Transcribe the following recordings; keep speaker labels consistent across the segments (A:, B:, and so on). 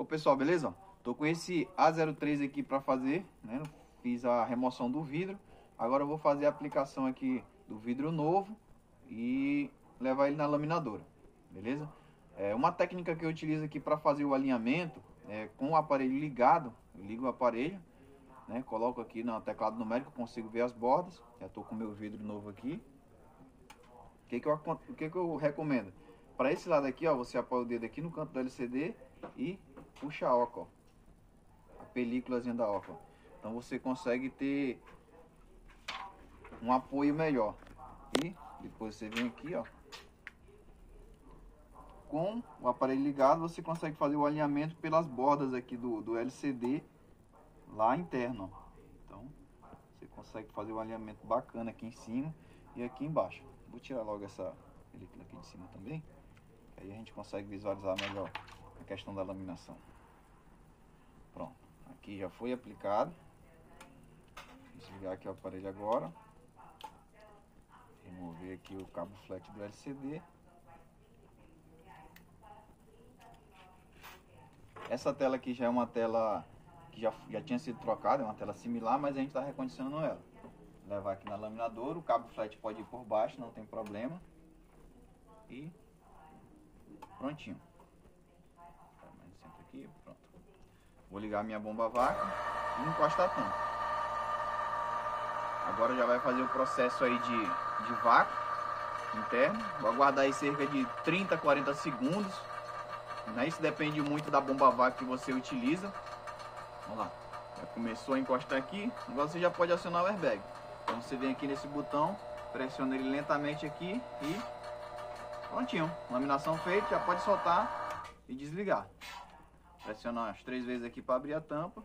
A: Ô pessoal, beleza? Tô com esse A03 aqui para fazer, né? Fiz a remoção do vidro. Agora eu vou fazer a aplicação aqui do vidro novo e levar ele na laminadora, beleza? Uma técnica que eu utilizo aqui para fazer o alinhamento é com o aparelho ligado. Eu ligo o aparelho, né? Coloco aqui no teclado numérico, consigo ver as bordas. Já tô com o meu vidro novo aqui. O que eu recomendo? Para esse lado aqui, ó, você apoia o dedo aqui no canto do LCD e puxa a oca, ó, a películazinha da oca. Então você consegue ter um apoio melhor. E depois você vem aqui, ó, com o aparelho ligado, você consegue fazer o alinhamento pelas bordas aqui do LCD lá interno, ó. Então você consegue fazer o alinhamento bacana aqui em cima e aqui embaixo. Vou tirar logo essa película aqui de cima também, aí a gente consegue visualizar melhor a questão da laminação. Pronto, aqui já foi aplicado. Desligar aqui o aparelho agora. Remover aqui o cabo flat do LCD. Essa tela aqui já é uma tela que já tinha sido trocada, é uma tela similar, mas a gente está recondicionando ela. Levar aqui na laminadora, o cabo flat pode ir por baixo, não tem problema. E prontinho. Aqui, pronto. Vou ligar minha bomba a vácuo e encostar a tampa. Agora já vai fazer o processo aí de vácuo interno. Vou aguardar aí cerca de 30 a 40 segundos. Isso depende muito da bomba a vácuo que você utiliza. Vamos lá. Já começou a encostar aqui. Agora você já pode acionar o airbag. Então você vem aqui nesse botão, pressiona ele lentamente aqui e prontinho. Laminação feita, já pode soltar e desligar. Pressionar umas 3 vezes aqui para abrir a tampa.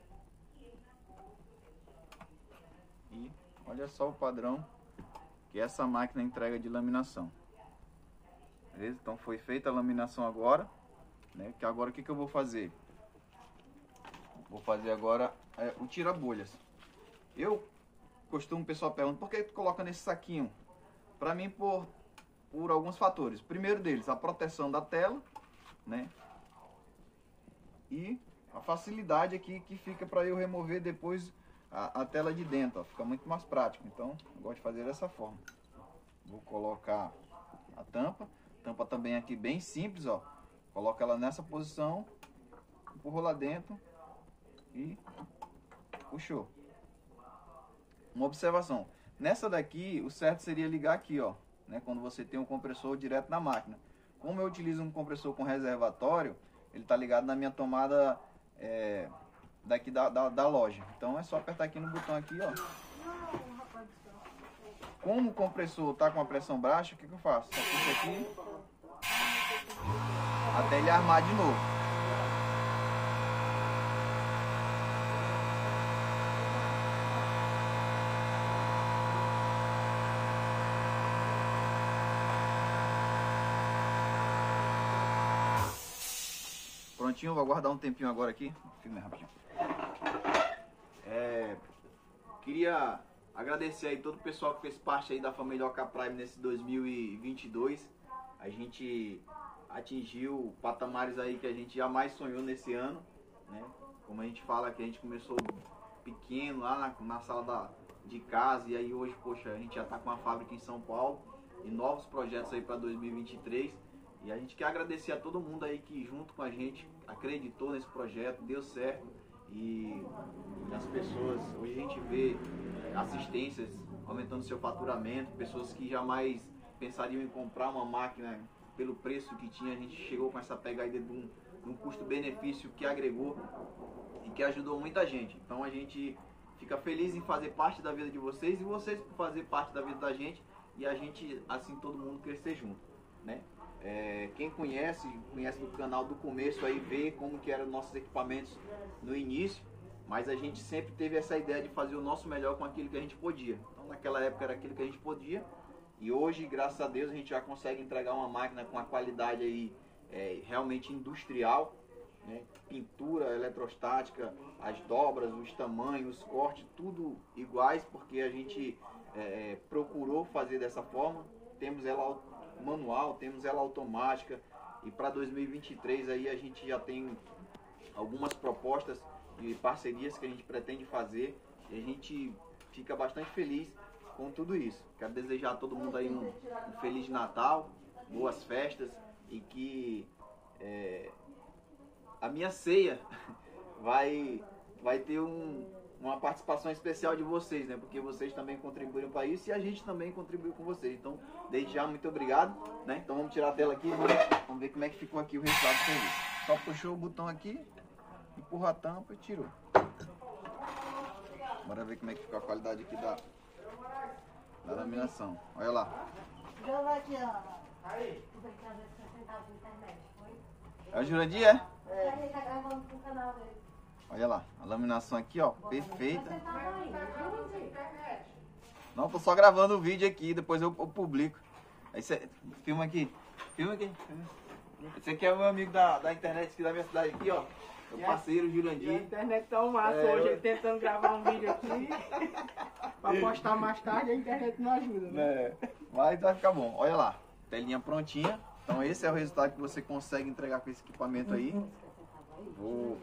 A: E olha só o padrão que essa máquina entrega de laminação. Beleza? Então foi feita a laminação agora, né? Que agora o que eu vou fazer? Vou fazer agora o tira-bolhas. O pessoal pergunta, por que tu coloca nesse saquinho? Para mim, por alguns fatores. Primeiro deles, a proteção da tela, né? E a facilidade aqui que fica para eu remover depois a tela de dentro, ó. Fica muito mais prático. Então eu gosto de fazer dessa forma. Vou colocar a tampa também aqui bem simples, ó. Coloca ela nessa posição, empurrou lá dentro e puxou. Uma observação, nessa daqui o certo seria ligar aqui, ó, né, quando você tem um compressor direto na máquina. Como eu utilizo um compressor com reservatório, ele está ligado na minha tomada daqui da loja. Então é só apertar aqui no botão aqui, ó. Como o compressor está com a pressão baixa, o que eu faço? Só puxo aqui até ele armar de novo. Prontinho, vou aguardar um tempinho agora aqui. Filme rapidinho. Queria agradecer aí todo o pessoal que fez parte aí da família OK Prime nesse 2022. A gente atingiu patamares aí que a gente jamais sonhou nesse ano, né? Como a gente fala que a gente começou pequeno lá na sala de casa e aí hoje, poxa, a gente já está com uma fábrica em São Paulo e novos projetos aí para 2023. E a gente quer agradecer a todo mundo aí que junto com a gente acreditou nesse projeto, deu certo. E as pessoas, hoje a gente vê assistências aumentando seu faturamento, pessoas que jamais pensariam em comprar uma máquina pelo preço que tinha. A gente chegou com essa pegada de um custo-benefício que agregou e que ajudou muita gente. Então a gente fica feliz em fazer parte da vida de vocês e vocês por fazer parte da vida da gente e a gente, assim, todo mundo crescer junto, né? Quem conhece do canal do começo aí, vê como que eram nossos equipamentos no início, mas a gente sempre teve essa ideia de fazer o nosso melhor com aquilo que a gente podia. Então naquela época era aquilo que a gente podia e hoje, graças a Deus, a gente já consegue entregar uma máquina com a qualidade aí realmente industrial, né? Pintura, eletrostática, as dobras, os tamanhos, os cortes, tudo iguais, porque a gente procurou fazer dessa forma. Temos ela manual, temos ela automática e para 2023 aí a gente já tem algumas propostas e parcerias que a gente pretende fazer e a gente fica bastante feliz com tudo isso. Quero desejar a todo mundo aí um Feliz Natal, boas festas e que a minha ceia vai ter uma participação especial de vocês, né? Porque vocês também contribuíram para isso e a gente também contribuiu com vocês. Então, desde já, muito obrigado, né? Então vamos tirar a tela aqui, vamos ver como é que ficou aqui o resultado do serviço. Só puxou o botão aqui, empurra a tampa e tirou. Bora ver como é que ficou a qualidade aqui da laminação. Olha lá. É o Jurandir, é?
B: Ele tá gravando pro canal dele.
A: Olha lá, a laminação aqui, ó, perfeita. Não, tô só gravando o vídeo aqui, depois eu publico. Aí você filma aqui. Filma aqui. Esse aqui é o meu amigo da internet aqui da minha cidade aqui, ó. Meu parceiro, Jurandir.
C: A internet tá um massa hoje, ele tentando gravar um vídeo aqui pra postar mais tarde, a internet não ajuda, né?
A: Mas vai ficar bom. Olha lá, telinha prontinha. Então esse é o resultado que você consegue entregar com esse equipamento aí. Vou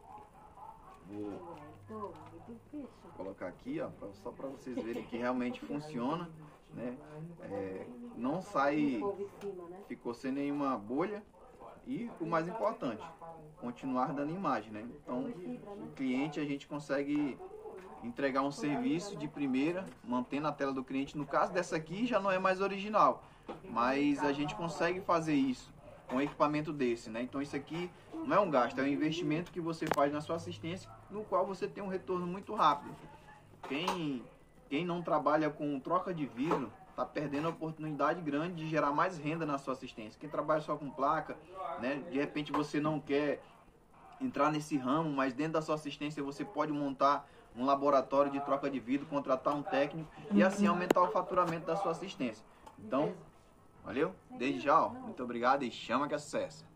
A: colocar aqui, ó, só para vocês verem que realmente funciona, né? Não sai, ficou sem nenhuma bolha e o mais importante, continuar dando imagem, né? Então, o cliente, a gente consegue entregar um serviço de primeira, mantendo a tela do cliente. No caso dessa aqui já não é mais original, mas a gente consegue fazer isso com um equipamento desse, né? Então isso aqui não é um gasto, é um investimento que você faz na sua assistência, no qual você tem um retorno muito rápido. Quem não trabalha com troca de vidro está perdendo a oportunidade grande de gerar mais renda na sua assistência. Quem trabalha só com placa, né? De repente você não quer entrar nesse ramo, mas dentro da sua assistência você pode montar um laboratório de troca de vidro, contratar um técnico e assim aumentar o faturamento da sua assistência. Então, valeu? Desde já, ó, muito obrigado e chama que é sucesso.